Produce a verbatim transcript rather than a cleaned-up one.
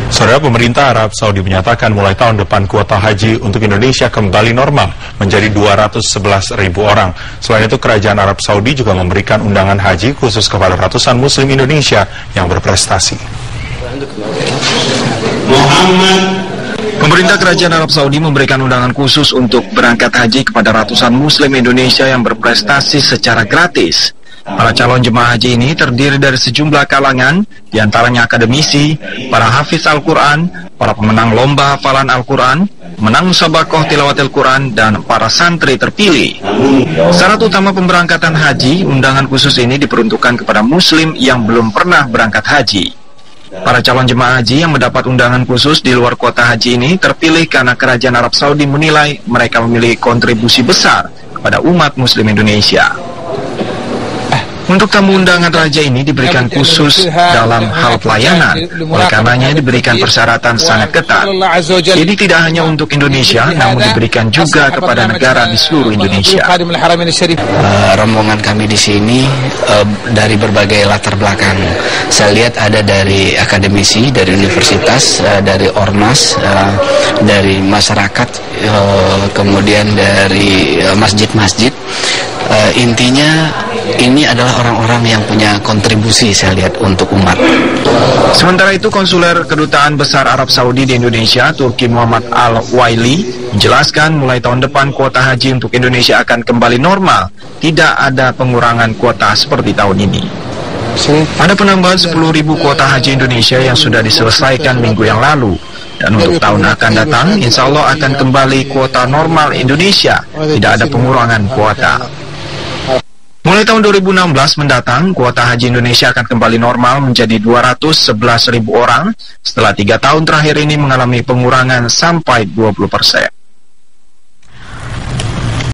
Saudara, pemerintah Arab Saudi menyatakan mulai tahun depan kuota haji untuk Indonesia kembali normal menjadi dua ratus sebelas ribu orang. Selain itu, Kerajaan Arab Saudi juga memberikan undangan haji khusus kepada ratusan muslim Indonesia yang berprestasi. Pemerintah Kerajaan Arab Saudi memberikan undangan khusus untuk berangkat haji kepada ratusan muslim Indonesia yang berprestasi secara gratis. Para calon jemaah haji ini terdiri dari sejumlah kalangan, diantaranya akademisi, para hafiz Al-Quran, para pemenang lomba hafalan Al-Quran, menang musabakoh tilawatil Quran, dan para santri terpilih. Syarat utama pemberangkatan haji, undangan khusus ini diperuntukkan kepada muslim yang belum pernah berangkat haji. Para calon jemaah haji yang mendapat undangan khusus di luar kuota haji ini terpilih karena Kerajaan Arab Saudi menilai mereka memiliki kontribusi besar kepada umat muslim Indonesia. Untuk tamu undangan raja ini diberikan khusus dalam hal pelayanan, oleh karenanya diberikan persyaratan sangat ketat. Jadi tidak hanya untuk Indonesia, namun diberikan juga kepada negara di seluruh Indonesia. Uh, rombongan kami di sini uh, dari berbagai latar belakang. Saya lihat ada dari akademisi, dari universitas, uh, dari ormas, uh, dari masyarakat, uh, kemudian dari uh, masjid-masjid. Uh, intinya ini adalah orang-orang yang punya kontribusi, saya lihat, untuk umat. Sementara itu, Konsuler Kedutaan Besar Arab Saudi di Indonesia, Turki Muhammad Al-Waili, menjelaskan mulai tahun depan kuota haji untuk Indonesia akan kembali normal. Tidak ada pengurangan kuota seperti tahun ini. Ada penambahan sepuluh ribu kuota haji Indonesia yang sudah diselesaikan minggu yang lalu. Dan untuk tahun akan datang, insya Allah akan kembali kuota normal Indonesia. Tidak ada pengurangan kuota. Mulai tahun dua ribu enam belas mendatang, kuota haji Indonesia akan kembali normal menjadi dua ratus sebelas ribu orang setelah tiga tahun terakhir ini mengalami pengurangan sampai dua puluh persen.